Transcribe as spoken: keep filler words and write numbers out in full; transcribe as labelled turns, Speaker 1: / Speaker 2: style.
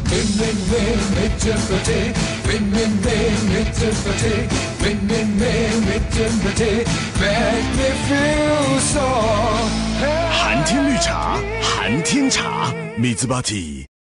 Speaker 1: Win, win, win, mit Sympathie. Win, win, win, mit Sympathie. Win, win, win, mit Sympathie. Make me feel so happy.
Speaker 2: 寒天绿茶，寒天茶，米兹巴提。